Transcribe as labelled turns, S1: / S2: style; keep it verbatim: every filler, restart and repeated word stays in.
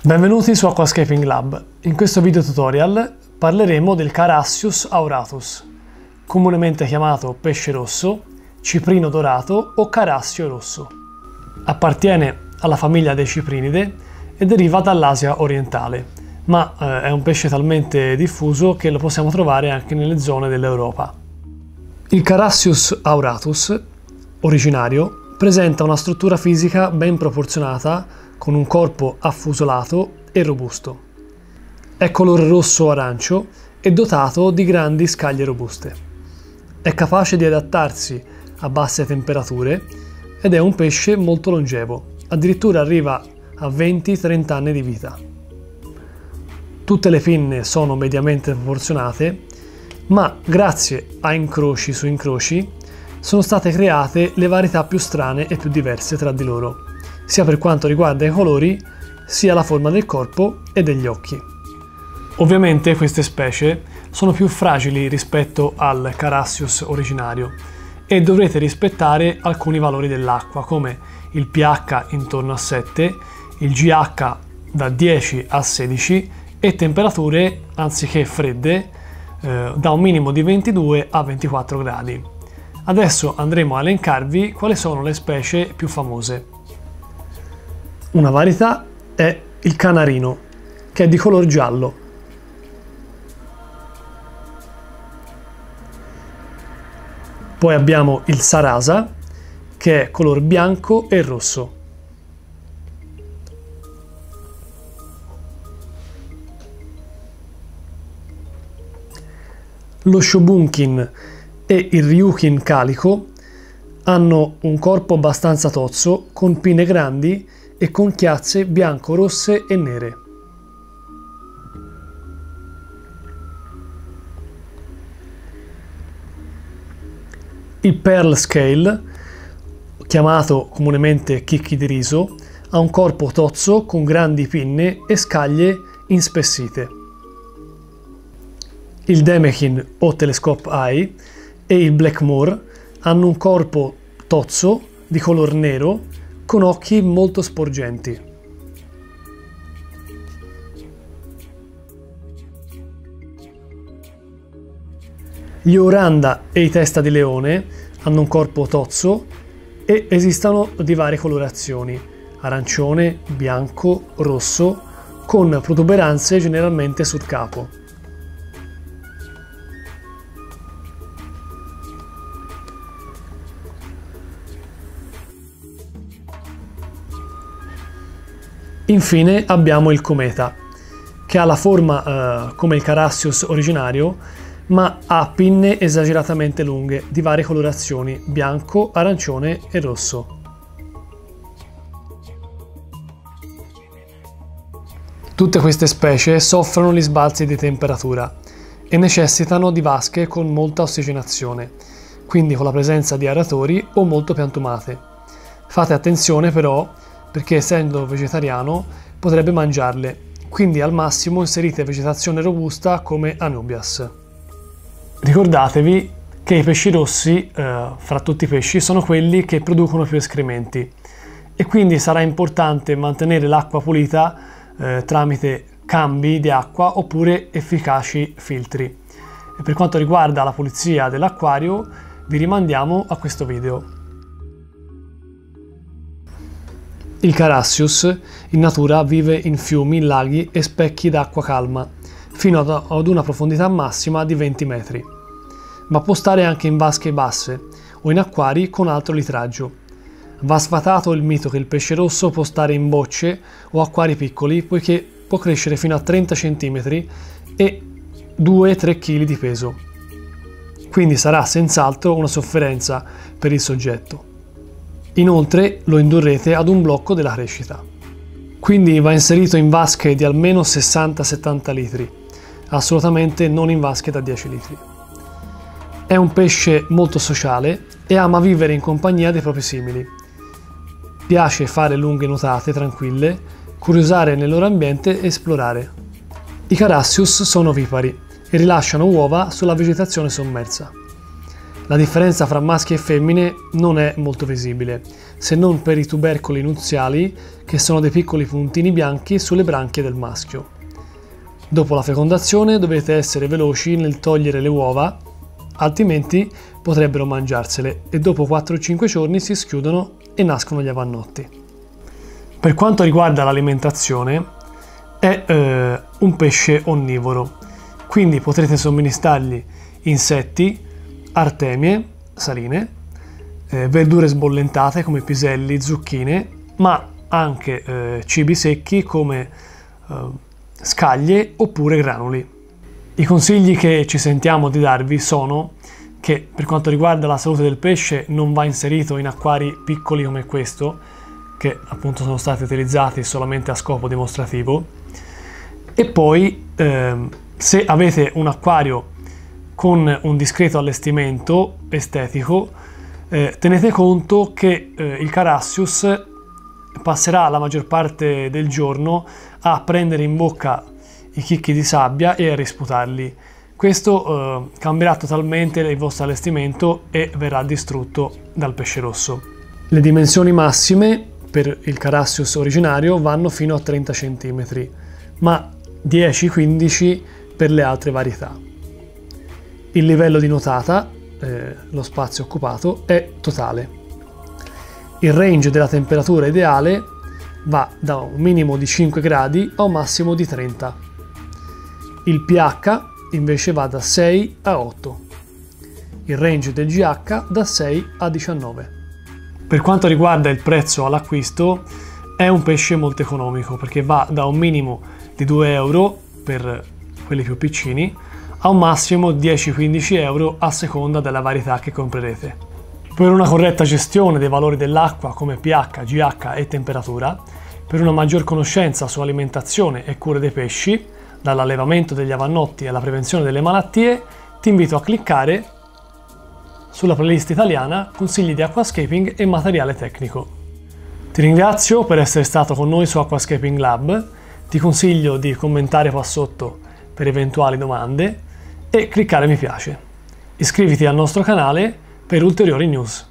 S1: Benvenuti su Aquascaping Lab. In questo video tutorial parleremo del Carassius auratus, comunemente chiamato pesce rosso, ciprino dorato o carassio rosso. Appartiene alla famiglia dei ciprinide e deriva dall'Asia orientale, ma eh, è un pesce talmente diffuso che lo possiamo trovare anche nelle zone dell'Europa. Il Carassius auratus, originario, presenta una struttura fisica ben proporzionata con un corpo affusolato e robusto. È color rosso-arancio e dotato di grandi scaglie robuste. È capace di adattarsi a basse temperature ed è un pesce molto longevo, addirittura arriva a venti trenta anni di vita. Tutte le pinne sono mediamente proporzionate, ma grazie a incroci su incroci sono state create le varietà più strane e più diverse tra di loro, sia per quanto riguarda i colori, sia la forma del corpo e degli occhi. Ovviamente queste specie sono più fragili rispetto al Carassius originario e dovrete rispettare alcuni valori dell'acqua, come il pH intorno a sette, il GH da dieci a sedici e temperature, anziché fredde, eh, da un minimo di ventidue a ventiquattro gradi. Adesso andremo a elencarvi quali sono le specie più famose. Una varietà è il canarino, che è di color giallo. Poi abbiamo il sarasa, che è color bianco e rosso. Lo shobunkin e il ryukin calico hanno un corpo abbastanza tozzo, con pinne grandi e con chiazze bianco-rosse e nere. Il pearl scale, chiamato comunemente chicchi di riso, ha un corpo tozzo con grandi pinne e scaglie inspessite. Il demekin o telescope eye e il blackmore hanno un corpo tozzo di color nero con occhi molto sporgenti. Gli oranda e i testa di leone hanno un corpo tozzo e esistono di varie colorazioni: arancione, bianco, rosso, con protuberanze generalmente sul capo. Infine abbiamo il cometa, che ha la forma eh, come il Carassius originario, ma ha pinne esageratamente lunghe di varie colorazioni: bianco, arancione e rosso. Tutte queste specie soffrono gli sbalzi di temperatura e necessitano di vasche con molta ossigenazione, quindi con la presenza di aeratori o molto piantumate. Fate attenzione però, perché essendo vegetariano potrebbe mangiarle, quindi al massimo inserite vegetazione robusta come Anubias. Ricordatevi che i pesci rossi, eh, fra tutti i pesci, sono quelli che producono più escrementi e quindi sarà importante mantenere l'acqua pulita eh, tramite cambi di acqua oppure efficaci filtri. E per quanto riguarda la pulizia dell'acquario, vi rimandiamo a questo video. Il Carassius in natura vive in fiumi, laghi e specchi d'acqua calma, fino ad una profondità massima di venti metri, ma può stare anche in vasche basse o in acquari con alto litraggio. Va sfatato il mito che il pesce rosso può stare in bocce o acquari piccoli, poiché può crescere fino a trenta centimetri e due tre chili di peso, quindi sarà senz'altro una sofferenza per il soggetto. Inoltre lo indurrete ad un blocco della crescita. Quindi va inserito in vasche di almeno sessanta settanta litri, assolutamente non in vasche da dieci litri. È un pesce molto sociale e ama vivere in compagnia dei propri simili. Piace fare lunghe nuotate tranquille, curiosare nel loro ambiente e esplorare. I Carassius sono vipari e rilasciano uova sulla vegetazione sommersa. La differenza fra maschi e femmine non è molto visibile, se non per i tubercoli nuziali, che sono dei piccoli puntini bianchi sulle branchie del maschio. Dopo la fecondazione dovete essere veloci nel togliere le uova, altrimenti potrebbero mangiarsele e dopo quattro cinque giorni si schiudono e nascono gli avannotti. Per quanto riguarda l'alimentazione, è eh, un pesce onnivoro, quindi potrete somministrargli insetti, artemie, saline, eh, verdure sbollentate come piselli, zucchine, ma anche eh, cibi secchi come eh, scaglie oppure granuli. I consigli che ci sentiamo di darvi sono che per quanto riguarda la salute del pesce non va inserito in acquari piccoli come questo, che appunto sono stati utilizzati solamente a scopo dimostrativo, e poi eh, se avete un acquario con un discreto allestimento estetico, eh, tenete conto che eh, il Carassius passerà la maggior parte del giorno a prendere in bocca i chicchi di sabbia e a risputarli. Questo eh, cambierà totalmente il vostro allestimento e verrà distrutto dal pesce rosso. Le dimensioni massime per il Carassius originario vanno fino a trenta centimetri, ma dieci quindici per le altre varietà. Il livello di nuotata, eh, lo spazio occupato, è totale. Il range della temperatura ideale va da un minimo di cinque gradi a un massimo di trenta. Il pH invece va da sei a otto. Il range del G H da sei a diciannove. Per quanto riguarda il prezzo all'acquisto, è un pesce molto economico perché va da un minimo di due euro per quelli più piccini a un massimo dieci quindici euro a seconda della varietà che comprerete. Per una corretta gestione dei valori dell'acqua come pH, G H e temperatura, per una maggior conoscenza su alimentazione e cure dei pesci, dall'allevamento degli avannotti alla prevenzione delle malattie, ti invito a cliccare sulla playlist italiana Consigli di Aquascaping e materiale tecnico. Ti ringrazio per essere stato con noi su Aquascaping Lab, ti consiglio di commentare qua sotto per eventuali domande e cliccare mi piace. Iscriviti al nostro canale per ulteriori news.